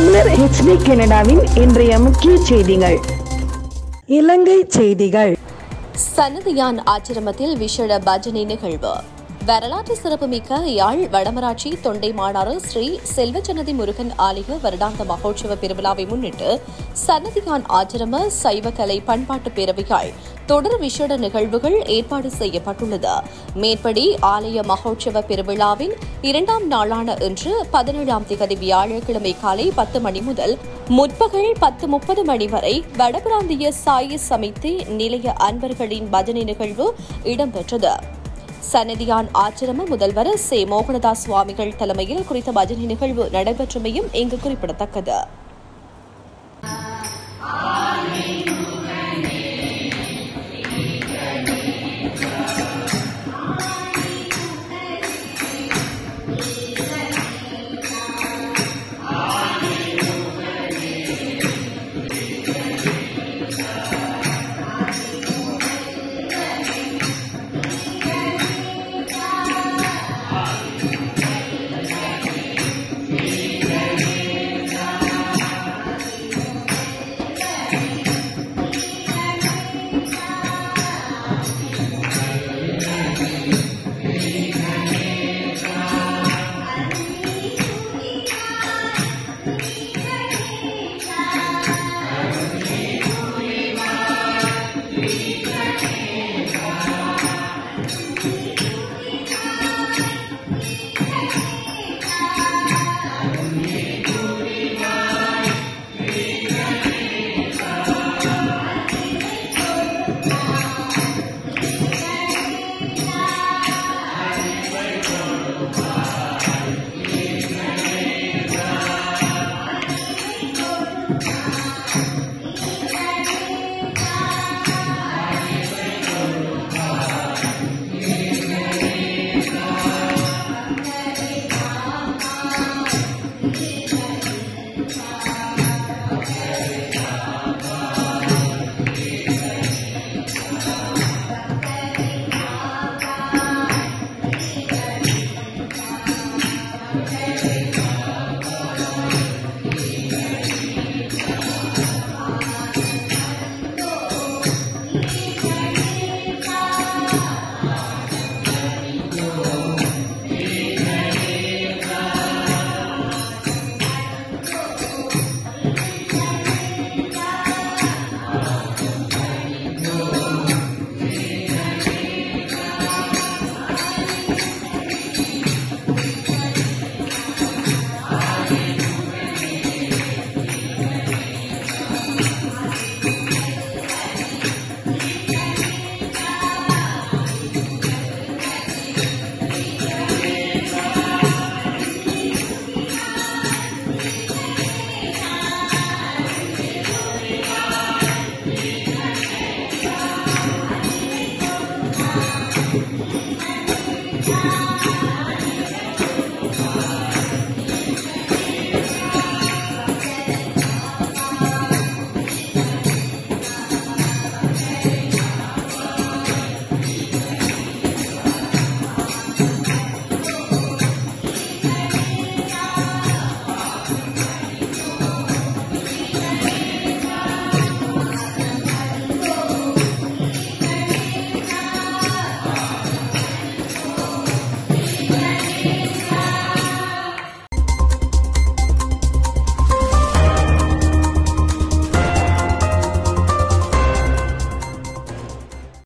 தமிழர் HD கனடாவின் இன்றைய முக்கிய செய்திகள். இலங்கை செய்திகள். சன்னதியான் ஆச்சிரமத்தில் விசேட பஜனை நிகழ்வு. வரலாற்று சிறப்புமிக்க யாழ் வடமராட்சி தொண்டைமானாறு ஸ்ரீ செல்வச்சன்னதி முருகன் ஆலய வருடாந்த மகோற்சவ பெருவிழாவை முன்னிட்டு சன்னதியான் ஆச்சிரம சைவக்கலை பண்பாட்டு பேரவையால் தொடர் விசேட நிகழ்வுகள் ஏற்பாடு செய்யப்பட்டுள்ளது. மேற்படி ஆலய மகோற்சவ பெருவிழாவின் 2ஆம் நாளான இன்று 17ஆம் தேதி வியாழக்கிழமை காலை 10 மணி முதல் முற்பகல் 10:30 மணி வரை வடபிராந்திய சாய சமிதி நிலைய அன்பர்களின் பஜனை நிகழ்வு இடம்பெற்றது. சன்னதியான் ஆச்சிரம முதல்வர் சே. மோகனதாஸ் சுவாமிகள் தலைமையில் குறித்த பஜனை நிகழ்வு நடைபெற்றமையும் இங்கு குறிப்பிடத்தக்கது.